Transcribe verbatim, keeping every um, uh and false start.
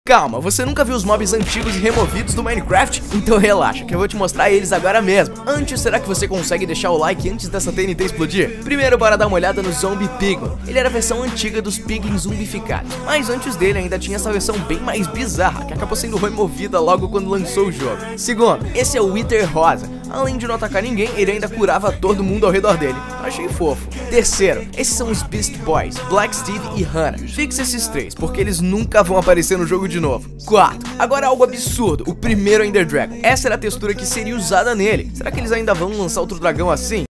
Calma, você nunca viu os mobs antigos e removidos do Minecraft? Então relaxa, que eu vou te mostrar eles agora mesmo. Antes, será que você consegue deixar o like antes dessa T N T explodir? Primeiro, bora dar uma olhada no Zombie Pigman. Ele era a versão antiga dos Piglins zumbificados, mas antes dele ainda tinha essa versão bem mais bizarra, que acabou sendo removida logo quando lançou o jogo. Segundo, esse é o Wither Rosa. Além de não atacar ninguém, ele ainda curava todo mundo ao redor dele. Achei fofo. Terceiro, esses são os Beast Boys, Black Steve e Hannah. Fixe esses três, porque eles nunca vão aparecer no jogo de novo. Quarto, agora algo absurdo, o primeiro Ender Dragon. Essa era a textura que seria usada nele. Será que eles ainda vão lançar outro dragão assim?